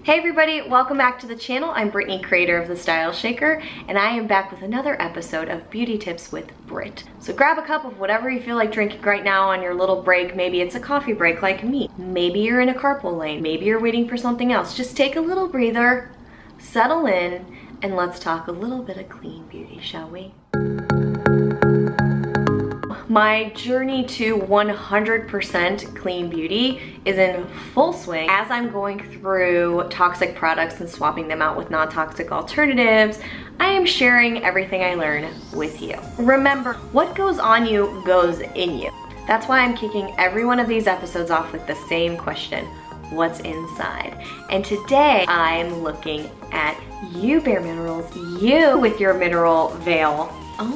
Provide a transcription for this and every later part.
Hey everybody, welcome back to the channel. I'm Brittany, creator of The Style Shaker, and I am back with another episode of Beauty Tips with Britt. So grab a cup of whatever you feel like drinking right now on your little break. Maybe it's a coffee break like me. Maybe you're in a carpool lane. Maybe you're waiting for something else. Just take a little breather, settle in, and let's talk a little bit of clean beauty, shall we? My journey to 100% clean beauty is in full swing as I'm going through toxic products and swapping them out with non-toxic alternatives. I am sharing everything I learn with you. Remember, what goes on you goes in you. That's why I'm kicking every one of these episodes off with the same question: what's inside? And today I'm looking at you, bareMinerals, you with your mineral veil.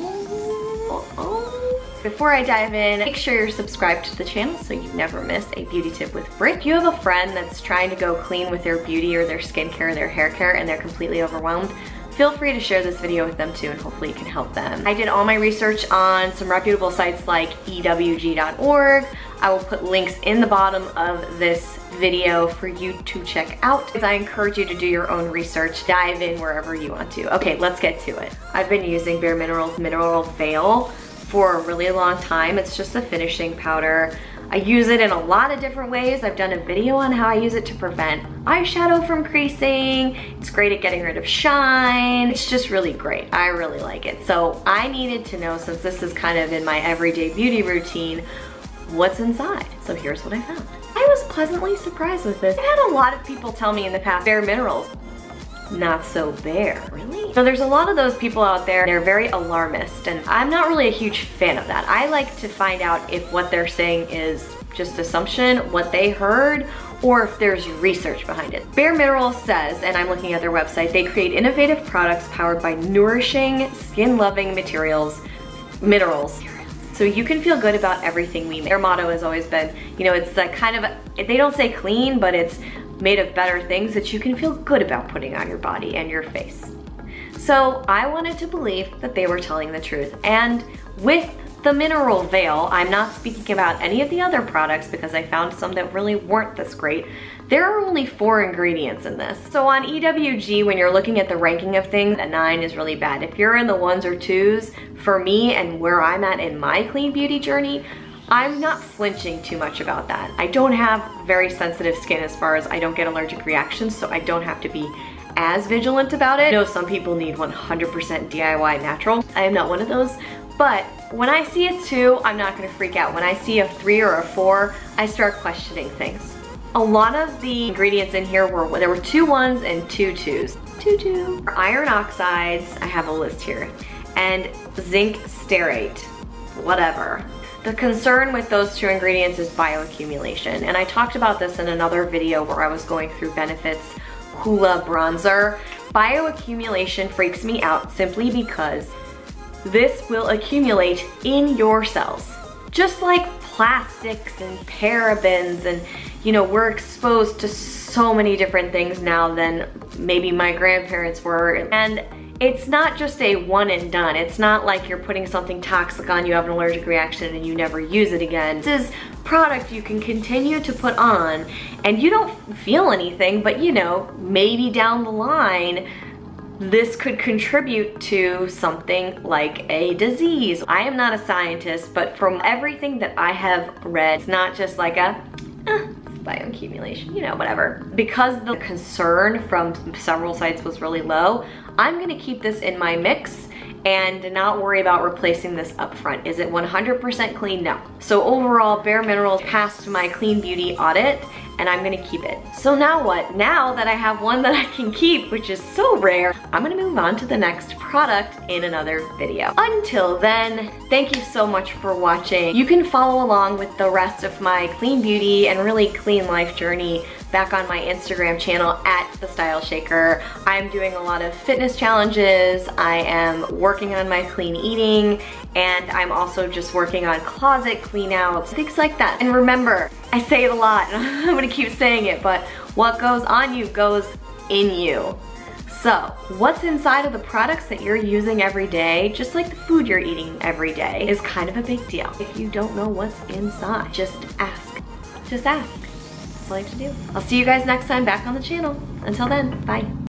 Before I dive in, make sure you're subscribed to the channel so you never miss a beauty tip with Britt. If you have a friend that's trying to go clean with their beauty or their skincare or their hair care and they're completely overwhelmed, feel free to share this video with them too, and hopefully it can help them. I did all my research on some reputable sites like EWG.org. I will put links in the bottom of this video for you to check out. I encourage you to do your own research, dive in wherever you want to. Okay, let's get to it. I've been using bareMinerals Mineral Veil for a really long time. It's just a finishing powder. I use it in a lot of different ways. I've done a video on how I use it to prevent eyeshadow from creasing. It's great at getting rid of shine. It's just really great. I really like it. So I needed to know, since this is kind of in my everyday beauty routine, what's inside. So here's what I found. I was pleasantly surprised with this. I had a lot of people tell me in the past, bareMinerals, not so bare. Really? So there's a lot of those people out there, they're very alarmist, and I'm not really a huge fan of that. I like to find out if what they're saying is just assumption, what they heard, or if there's research behind it. bareMinerals says, and I'm looking at their website, they create innovative products powered by nourishing, skin-loving minerals. So you can feel good about everything we make. Their motto has always been, you know, it's that kind of, they don't say clean, but it's made of better things that you can feel good about putting on your body and your face. So I wanted to believe that they were telling the truth. And with the mineral veil, I'm not speaking about any of the other products because I found some that really weren't this great. There are only 4 ingredients in this. So on EWG, when you're looking at the ranking of things, a 9 is really bad. If you're in the 1s or 2s, for me and where I'm at in my clean beauty journey, I'm not flinching too much about that. I don't have very sensitive skin as far as I don't get allergic reactions, so I don't have to be as vigilant about it. I know some people need 100% DIY natural. I am not one of those, but when I see a 2, I'm not gonna freak out. When I see a 3 or a 4, I start questioning things. A lot of the ingredients in here there were 2 1s and 2 2s. 2 iron oxides, I have a list here, and zinc stearate, whatever. The concern with those 2 ingredients is bioaccumulation, and I talked about this in another video where I was going through Benefit's Hoola bronzer. Bioaccumulation freaks me out simply because this will accumulate in your cells. Just like plastics and parabens, and you know, we're exposed to so many different things now than maybe my grandparents were. And it's not just a one and done. It's not like you're putting something toxic on, you have an allergic reaction, and you never use it again. This is product you can continue to put on, and you don't feel anything, but you know, maybe down the line, this could contribute to something like a disease. I am not a scientist, but from everything that I have read, it's not just like a, bioaccumulation, you know, whatever. Because the concern from several sites was really low, I'm gonna keep this in my mix and not worry about replacing this up front. Is it 100% clean? No. So overall, bareMinerals passed my clean beauty audit, and I'm gonna keep it. So now what? Now that I have one that I can keep, which is so rare, I'm gonna move on to the next product in another video. Until then, thank you so much for watching. You can follow along with the rest of my clean beauty and really clean life journey back on my Instagram channel at The Style Shaker. I'm doing a lot of fitness challenges, I am working on my clean eating, and I'm also just working on closet clean outs, things like that. And remember, I say it a lot, and I'm gonna keep saying it, but what goes on you goes in you. So, what's inside of the products that you're using every day, just like the food you're eating every day, is kind of a big deal. If you don't know what's inside, just ask. Just ask. That's all you have to do. I'll see you guys next time back on the channel. Until then, bye.